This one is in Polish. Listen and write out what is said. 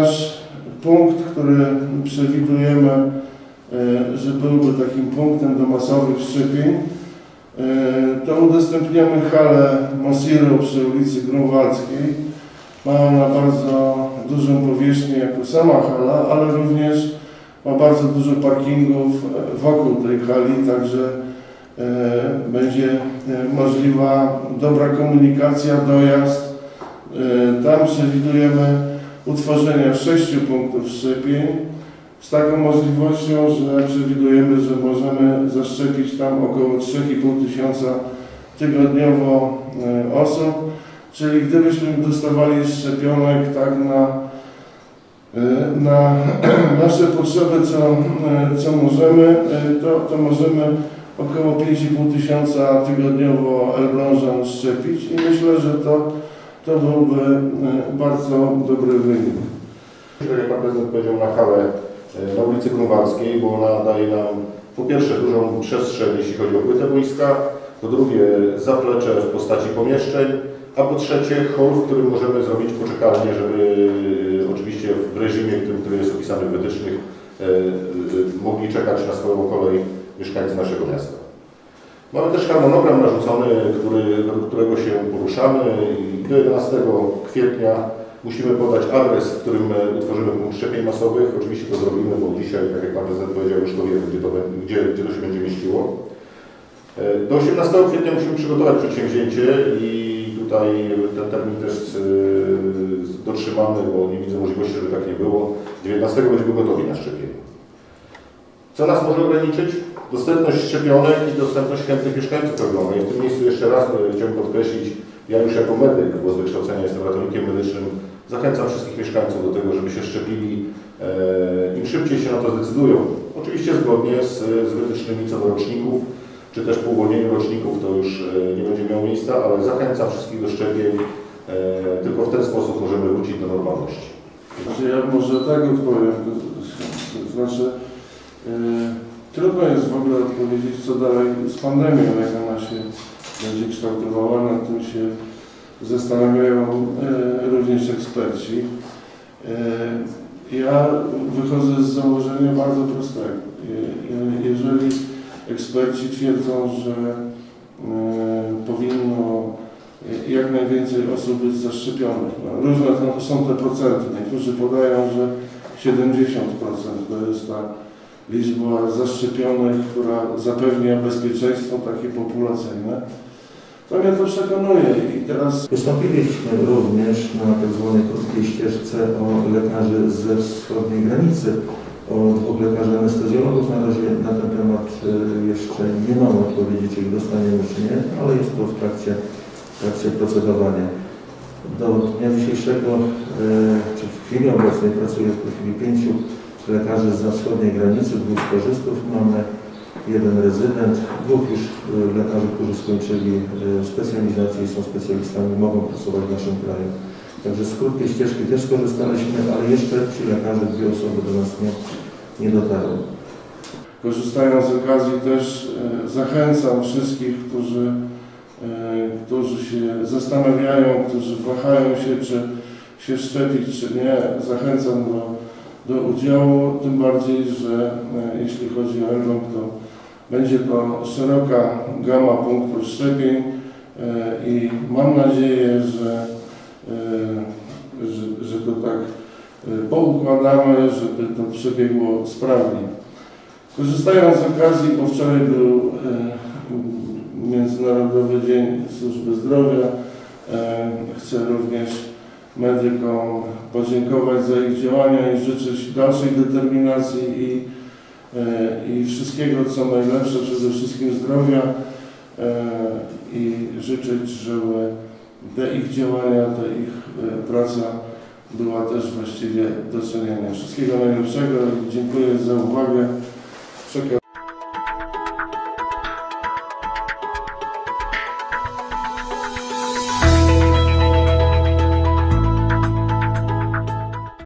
nasz punkt, który przewidujemy, że byłby takim punktem do masowych szczepień, to udostępniamy halę Mosiro przy ulicy Grunwaldzkiej. Ma ona bardzo dużą powierzchnię jako sama hala, ale również ma bardzo dużo parkingów wokół tej hali, także będzie możliwa dobra komunikacja, dojazd. Tam przewidujemy utworzenie 6 punktów szczepień z taką możliwością, że przewidujemy, że możemy zaszczepić tam około 3,5 tysiąca tygodniowo osób, czyli gdybyśmy dostawali szczepionek tak na nasze potrzeby, co możemy, to możemy około 5,5 tysiąca tygodniowo Elblążan szczepić i myślę, że to byłby bardzo dobry wynik. Jak Pan Prezydent powiedział, na halę na ulicy Grunwaldzkiej, bo ona daje nam po pierwsze dużą przestrzeń, jeśli chodzi o płytę boiska, po drugie zaplecze w postaci pomieszczeń, a po trzecie hol, w którym możemy zrobić poczekalnię, żeby oczywiście w reżimie, który jest opisany w wytycznych, mogli czekać na swoją kolej mieszkańcy naszego miasta. Mamy też harmonogram narzucony, według którego się poruszamy i do 11 kwietnia musimy podać adres, w którym utworzymy punkt szczepień masowych. Oczywiście to zrobimy, bo dzisiaj, tak jak Pan Prezydent powiedział, już to wiemy, gdzie to się będzie mieściło. Do 18 kwietnia musimy przygotować przedsięwzięcie i tutaj ten termin też dotrzymamy, bo nie widzę możliwości, żeby tak nie było. 19 będziemy gotowi na szczepienie. Co nas może ograniczyć? Dostępność szczepionek i dostępność chętnych mieszkańców Elbląga. I w tym miejscu jeszcze raz chciałbym podkreślić, ja już jako medyk, bo z wykształcenia jestem ratownikiem medycznym, zachęcam wszystkich mieszkańców do tego, żeby się szczepili. Im szybciej się na to zdecydują, oczywiście zgodnie z wytycznymi co do roczników, czy też po uwolnieniu roczników to już nie będzie miało miejsca, ale zachęcam wszystkich do szczepień. Tylko w ten sposób możemy wrócić do normalności. Ja może tak odpowiem, to znaczy trudno jest w ogóle odpowiedzieć, co dalej z pandemią, jak ona się będzie kształtowała, nad tym się zastanawiają również eksperci. Ja wychodzę z założenia bardzo prostego. Jeżeli eksperci twierdzą, że powinno jak najwięcej osób być zaszczepionych. No, różne są te procenty. Niektórzy podają, że 70% to jest ta liczba zaszczepionych, która zapewnia bezpieczeństwo takie populacyjne. To mnie to przekonuje i teraz... Wystąpiliśmy również na tak zwanej krótkiej ścieżce o lekarzy ze wschodniej granicy, o 2 lekarzy anestezjologów. Na razie na ten temat jeszcze nie mamy odpowiedzi, czy ich dostaniemy, czy nie, ale jest to w trakcie procedowania. Do dnia dzisiejszego, czy w chwili obecnej pracuje w tej chwili 5 lekarzy zza wschodniej granicy, 2 stażystów, mamy 1 rezydent, 2 już lekarzy, którzy skończyli specjalizację i są specjalistami, mogą pracować w naszym kraju. Także z krótkiej ścieżki też skorzystaliśmy, ale jeszcze ci lekarze, 2 osoby do nas nie dotarły. Korzystając z okazji też zachęcam wszystkich, którzy się zastanawiają, którzy wahają się, czy się szczepić, czy nie. Zachęcam do udziału, tym bardziej, że jeśli chodzi o Elbląg, to będzie to szeroka gama punktów szczepień i mam nadzieję, że to tak poukładamy, żeby to przebiegło sprawnie. Korzystając z okazji, bo wczoraj był Międzynarodowy Dzień Służby Zdrowia, chcę również medykom podziękować za ich działania i życzyć dalszej determinacji i wszystkiego, co najlepsze, przede wszystkim zdrowia i życzyć, żeby te ich działania, ta ich praca była też właściwie doceniana. Wszystkiego najlepszego i dziękuję za uwagę.